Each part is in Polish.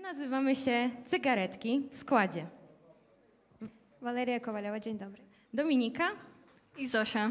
nazywamy się Cygaretki w składzie. Waleria Kowalewa, dzień dobry. Dominika i Zosia.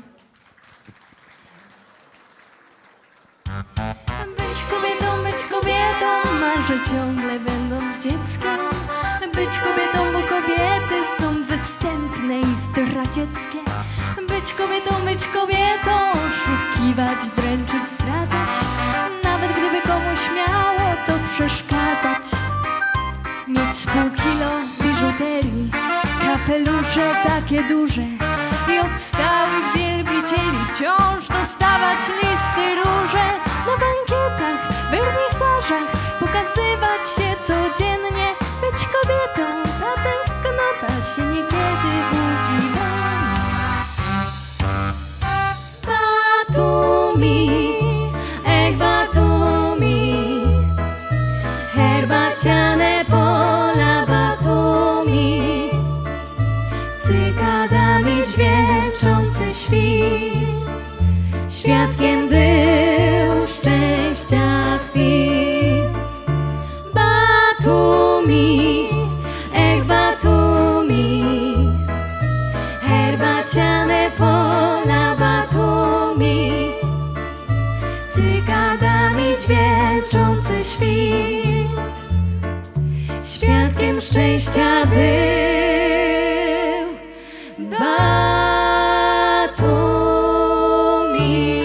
Być kobietą, marzę ciągle będąc dzieckiem. Być kobietą, bo kobiety są występne i zdradzieckie. Być kobietą, oszukiwać, dręczyć, zdradzać. Nawet gdyby komuś miało to przeszkadzać. Mieć z pół kilo biżuterii, kapelusze takie duże i od stałych wielbicieli wciąż dostawać listy róże. Na bankietach, wernisażach pokazywać się codziennie. Być kobietą, ta tęsknota się niekiedy budzi we mnie. Batumi, Batumi, herbaciane pola Batumi, cykadami dźwięczący świt, świadkiem był szczęścia chwil. Batumi, Batumi, herbaciane pola Batumi, cykadami dźwięczący świt, świadkiem szczęścia był Batumi.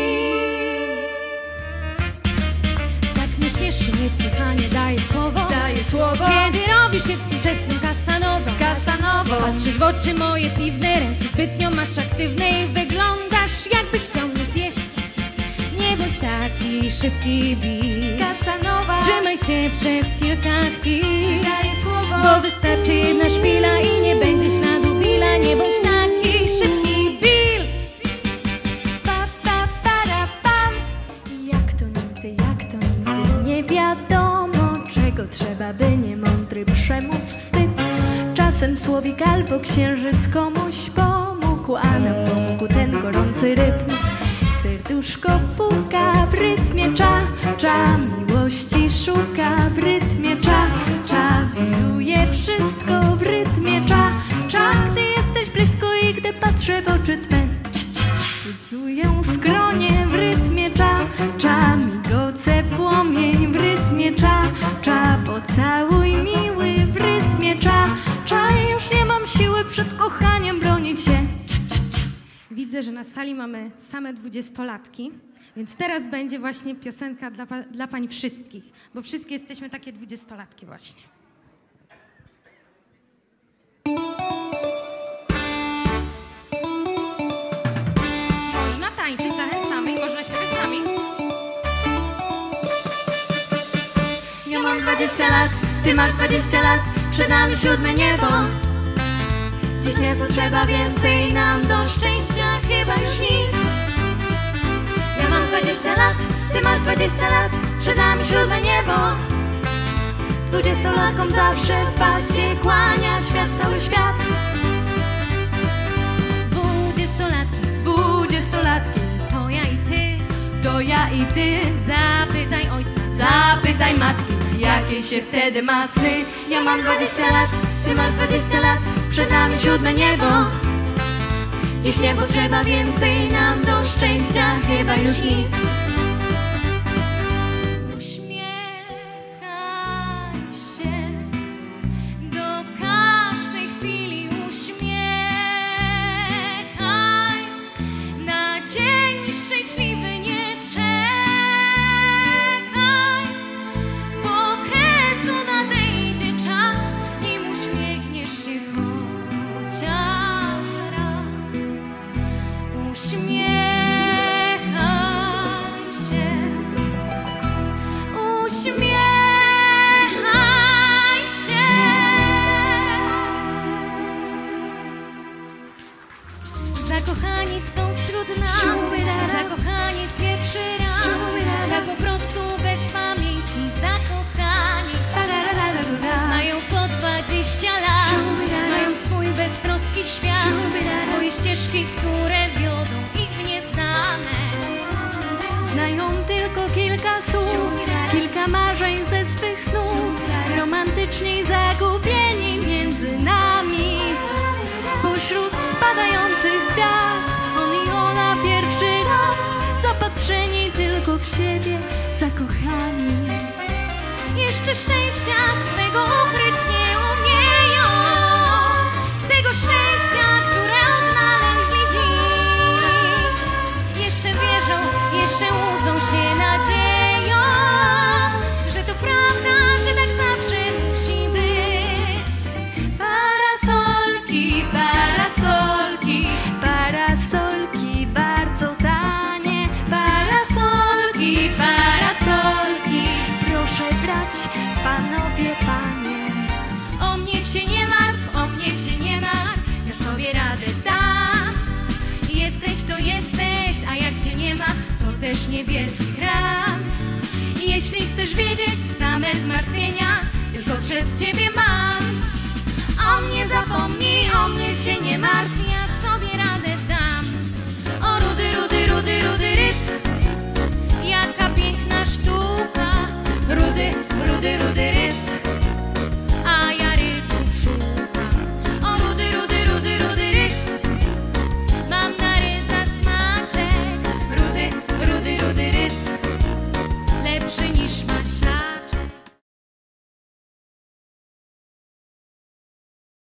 Tak mnie śmieszy, niesłychanie daje słowo, kiedy robisz się współczesnym Casanową. Patrzysz w oczy moje piwne, ręce zbytnio masz aktywne i wyglądasz, jakbyś chciał mnie zjeść. Nie bądź taki szybki, Bill Casanowa. Wstrzymaj się przez kilka chwil, daję słowo, bo wystarczy jedna szpila i nie będzie śladu Billa. Nie bądź taki szybki, Bill. Jak to nigdy nie wiadomo, czego trzeba, by niemądry przemóc wstyd. Czasem słowik albo księżyc komuś pomógł, a nam pomógł ten gorący rytm. Serduszko puka w rytmie cza, miłości szuka w rytmie cza, wiruje wszystko w rytmie cza, gdy jesteś blisko i gdy patrzę w oczy twe, pulsują skronie w rytmie cza, migoce płomień w rytmie cza, pocałuj miły w rytmie cza, już nie mam siły przed kochaniem bronić się. Widzę, że na sali mamy same 20-latki, więc teraz będzie właśnie piosenka dla pań wszystkich, bo wszystkie jesteśmy takie 20-latki właśnie. Można tańczyć, zachęcamy i można śpiewać z nami. Ja mam 20 lat, ty masz 20 lat, przed nami 7 niebo. Dziś nie potrzeba więcej nam do szczęścia, chyba już nic. Ja mam 20 lat, ty masz 20 lat, przed nami 7 niebo. 20-latkom zawsze w pas się kłania świat, cały świat. 20-latki, to ja i ty, zapytaj ojca, zapytaj matki, Jakie się wtedy ma sny. Ja mam 20 lat, ty masz 20 lat, przed nami 7 niebo. Dziś nie potrzeba więcej nam do szczęścia, chyba już nic. Uśmiechaj się, do każdej chwili uśmiechaj. Na dzień szczęśliwy nie czekaj, bo kresu nadejdzie czas, nim uśmiechniesz się chociaż raz. Uśmiechaj bezpiecznie zagubieni między nami. Pośród spadających gwiazd, on i ona pierwszy raz, zapatrzeni tylko w siebie, zakochani. Jeszcze szczęścia swego ukryć nie umieją, tego szczęścia, które odnaleźli dziś. Jeszcze wierzą, jeszcze łudzą się nadzieją, że to prawda, że tak zawsze musi być. Parasolki, parasolki, parasolki bardzo tanie. Parasolki, parasolki, proszę brać, panowie, panie. O mnie się nie martw, o mnie się nie martw, ja sobie radę dam. Jesteś to jesteś, a jak cię nie ma, to też niewielki gram. Jeśli chcesz wiedzieć, same zmartwienia tylko przez ciebie mam. O mnie zapomnij, o mnie się nie martw, ja sobie radę dam. O rudy, rudy, rudy, rudy ryc, jaka piękna sztuka. Rudy,